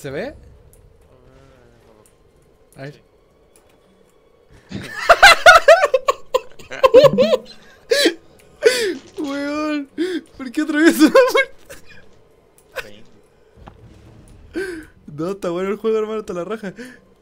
¿Se ve? A ver. Weón, ¿por qué atravieso la puerta? No, está bueno el juego, hermano, está la raja.